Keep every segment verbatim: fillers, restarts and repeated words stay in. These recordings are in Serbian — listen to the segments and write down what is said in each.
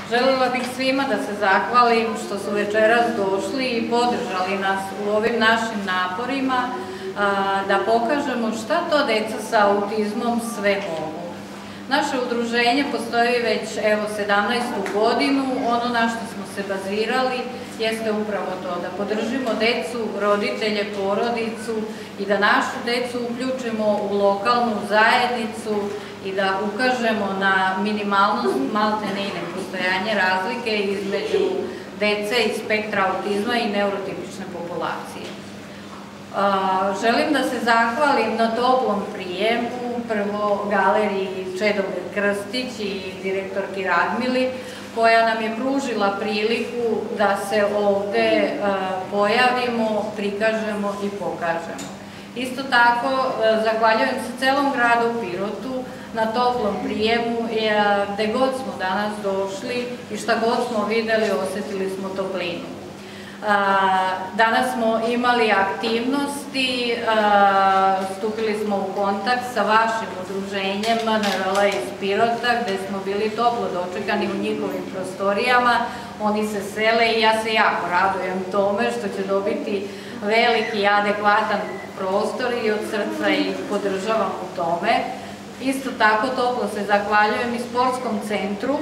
Želela bih svima da se zahvalim što su večeras došli i podržali nas u ovim našim naporima da pokažemo šta to deca sa autizmom sve mogu. Naše udruženje postoji već evo sedamnaestu godinu, ono na što smo se bazirali jeste upravo to, da podržimo decu, roditelje, porodicu i da našu decu uključimo u lokalnu zajednicu i da ukažemo na minimalnost maltene i nepostojanje razlike između dece iz spektra autizma i neurotipične populacije. Želim da se zahvalim na toplom prijemu, prvo galeriji Čedomir Krstić i direktorki Radmili, koja nam je pružila priliku da se ovde pojavimo, prikažemo i pokažemo. Isto tako, zahvaljujem se celom gradu Pirotu na toplom prijemu, gde god smo danas došli i šta god smo videli, osetili smo toplinu. Danas smo imali aktivnosti, stupili smo u kontakt sa vašim udruženjem Manarela iz Pirota, gde smo bili toplo dočekani u njihovim prostorijama. Oni se sele i ja se jako radujem tome što će dobiti veliki i adekvatan prostor i od srca ih podržavam u tome. Isto tako toplo se zahvaljujem i sportskom centru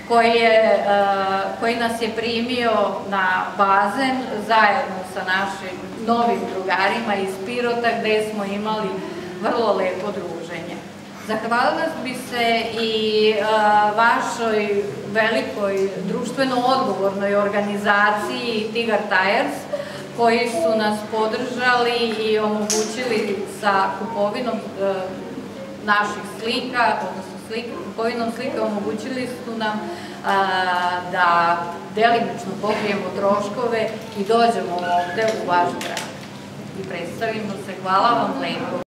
koji nas je primio na bazen zajedno sa našim novim drugarima iz Pirota, gde smo imali vrlo lepo druženje. Zahvalila bi se i vašoj velikoj društveno odgovornoj organizaciji Tigar Tires, koji su nas podržali i omogućili sa kupovinom naših slika, odnosno kupovinom slika omogućili su nam da delimično pokrijemo troškove i dođemo ovde u vaš grad i predstavimo se. Hvala vam lepo.